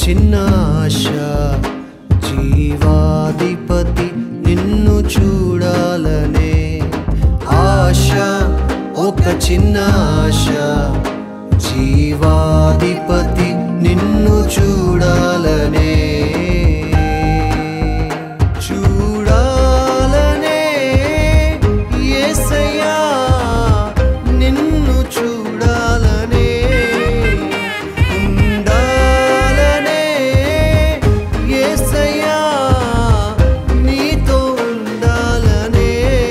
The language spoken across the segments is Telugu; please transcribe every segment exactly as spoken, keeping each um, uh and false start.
చిన్న ఆశ జీవాధిపతి నిన్ను చూడాలనే ఆశ ఒక చిన్న ఆశ జీవాధిపతి నిన్ను చూడాలనే చూడాలనే యేసయ్యా నిన్ను చూడాలనే ఉండాలనే యేసయ్యా నీతో ఉండాలనే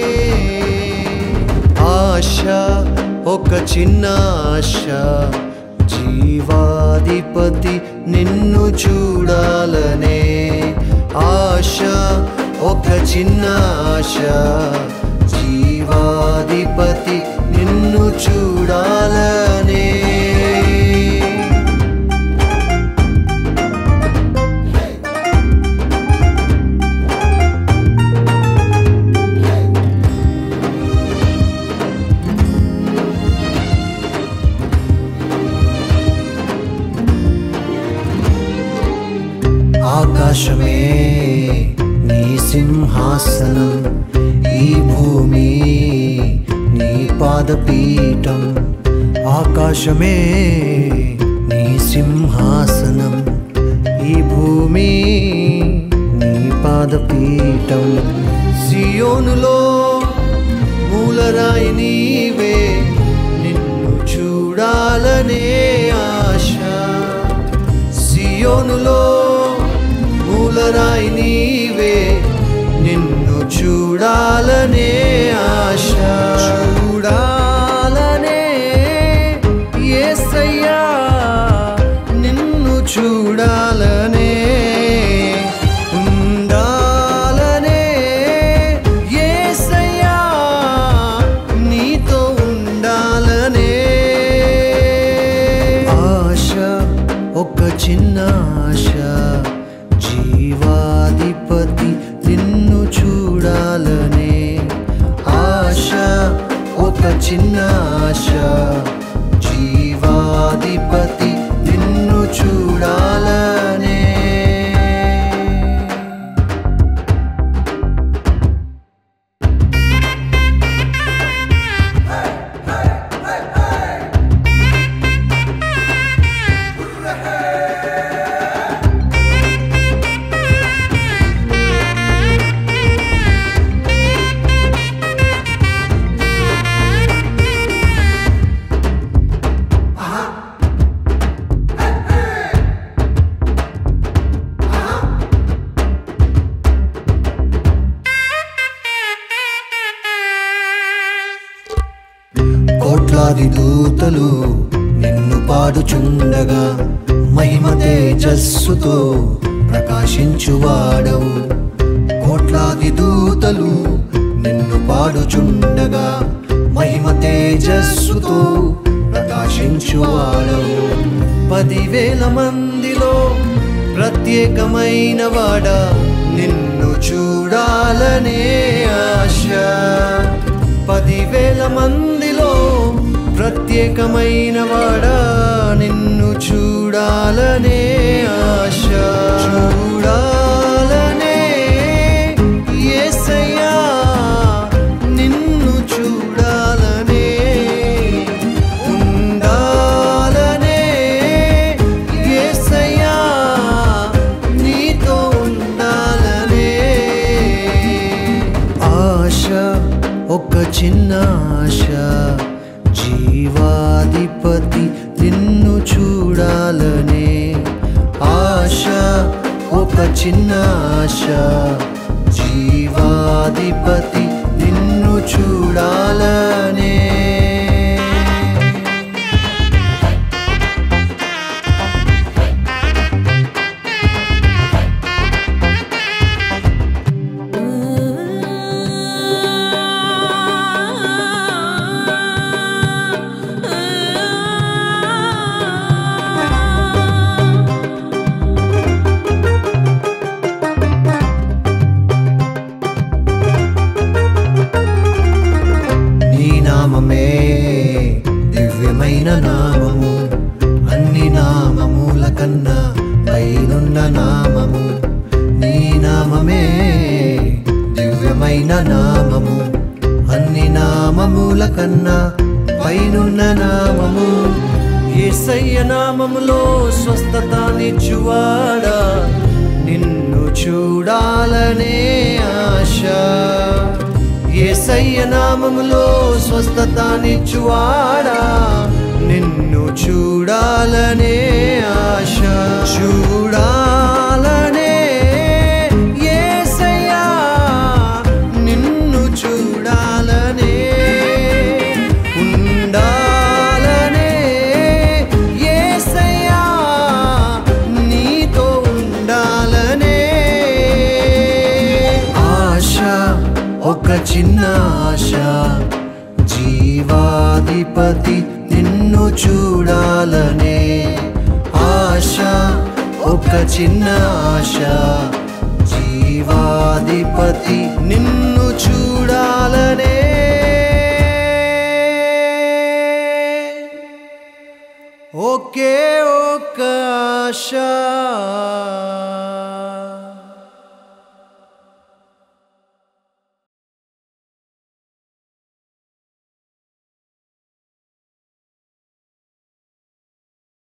ఆశ ఒక చిన్న ఆశ జీవాధిపతి నిన్ను చూడాలనే ఆశ ఒక చిన్న ఆశ జీవాధిపతి నిన్ను చూడాలనే ఆకాశమే నీ సింహాసనం ఈ భూమి నీ పాదపీఠం ఆకాశమే నీ సింహాసనం ఈ భూమి నీ పాదపీఠం సియోనులో మూలరాయి నీవే నిన్ను చూడాలనే ఆశ సియోనులో మూలరాయి నీవే నిన్ను చూడాలనే ఆశ చూడాలనే యేసయ్యా నిన్ను చూడాలనే ఉండాలనే యేసయ్యా నీతో ఉండాలనే ఆశ ఒక చిన్న ఆశ జీవాధిపతి నిన్ను చూడాలనే ఆశ ఒక చిన్న ఆశ జీవాధిపతి నిన్ను చూడాలనే కోట్లాది దూతలు నిన్ను పాడుచుండగా మహిమ తేజస్సుతో ప్రకాశించువాడవు కోట్లాది దూతలు నిన్ను పాడుచుండగా మహిమ తేజస్సుతో ప్రకాశించువాడవు పదివేల మందిలో ప్రత్యేకమైన వాడా నిన్ను చూడాలనే ఆశ పదివేల మందిలో ప్రత్యేకమైన వాడా నిన్ను చూడాలనే ఆశ చూడాలనే యేసయ్యా నిన్ను చూడాలనే ఉండాలనే యేసయ్యా నీతో ఉండాలనే ఆశ ఒక చిన్న ఆశ జీవాధిపతి నిన్ను చూడాలనే ఆశ ఒక చిన్న ఆశ జీవాధిపతి నిన్ను చూడాలనే దివ్యమైన నామము అన్ని నామముల కన్నా పైన పైనున్న నామము నీ నామమే దివ్యమైన నామము అన్ని నామముల కన్నా పైనున్న నామము యేసయ్య నామములో స్వస్థతనిచ్చువాడా నిన్ను చూడాలనే ఆశ యేసయ్య నామములో స్వస్థతనిచ్చువాడా నిన్ను చూడాలనే ఆశ చూడాలనే యేసయ్యా నిన్ను చూడాలనే ఉండాలనే యేసయ్యా నీతో ఉండాలనే ఆశ ఒక చిన్న ఆశ జీవాధిపతి నిన్ను చూడాలనే ఆశ ఒక చిన్న ఆశ జీవాధిపతి నిన్ను చూడాలనే ఒకే ఒక ఆశ